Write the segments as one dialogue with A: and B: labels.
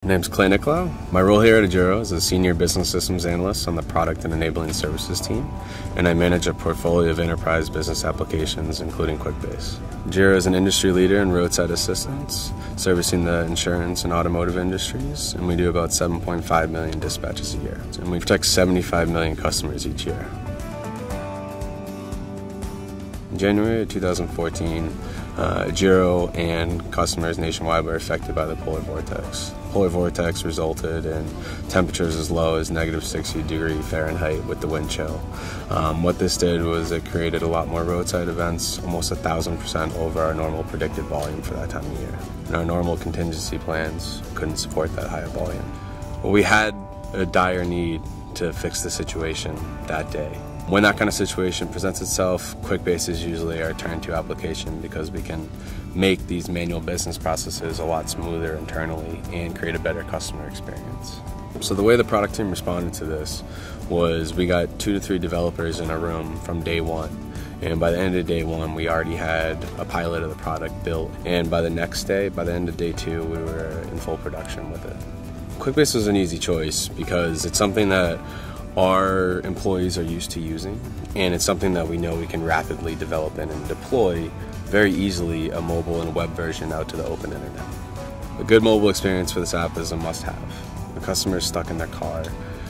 A: name's Clay Nicolau. My role here at Agero is a Senior Business Systems Analyst on the Product and Enabling Services team, and I manage a portfolio of enterprise business applications, including Quickbase. Agero is an industry leader in roadside assistance, servicing the insurance and automotive industries, and we do about 7.5 million dispatches a year. And we protect 75 million customers each year. In January of 2014, Agero and customers nationwide were affected by the polar vortex. The polar vortex resulted in temperatures as low as -60°F with the wind chill. What this did was it created a lot more roadside events, almost 1,000% over our normal predicted volume for that time of year. And our normal contingency plans couldn't support that high volume. Well, we had a dire need to fix the situation that day. When that kind of situation presents itself, Quickbase is usually our turn-to application because we can make these manual business processes a lot smoother internally and create a better customer experience. So the way the product team responded to this was we got 2 to 3 developers in a room from day one. And by the end of day one, we already had a pilot of the product built. And by the next day, by the end of day 2, we were in full production with it. Quickbase was an easy choice because it's something that our employees are used to using, and it's something that we know we can rapidly develop in and deploy very easily a mobile and web version out to the open internet. A good mobile experience for this app is a must-have. The customer is stuck in their car.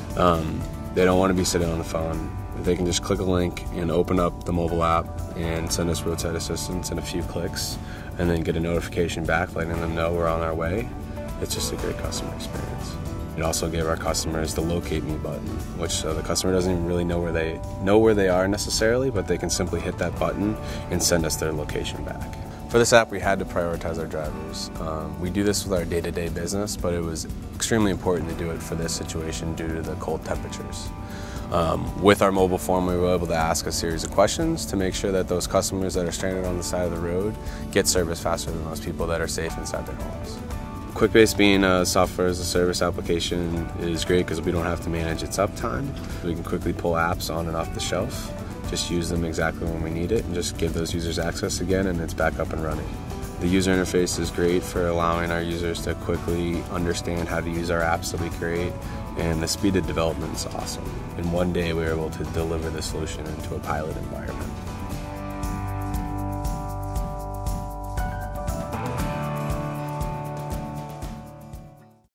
A: They don't want to be sitting on the phone. They can just click a link and open up the mobile app and send us roadside assistance in a few clicks and then get a notification back letting them know we're on our way. It's just a great customer experience. It also gave our customers the locate me button, which the customer doesn't even really know where they are necessarily, but they can simply hit that button and send us their location back. For this app, we had to prioritize our drivers. We do this with our day-to-day business, but it was extremely important to do it for this situation due to the cold temperatures. With our mobile form, we were able to ask a series of questions to make sure that those customers that are stranded on the side of the road get service faster than those people that are safe inside their homes. Quickbase being a software as a service application is great because we don't have to manage its uptime. We can quickly pull apps on and off the shelf, just use them exactly when we need it, and just give those users access again, and it's back up and running. The user interface is great for allowing our users to quickly understand how to use our apps that we create, and the speed of development is awesome. In one day, we were able to deliver the solution into a pilot environment.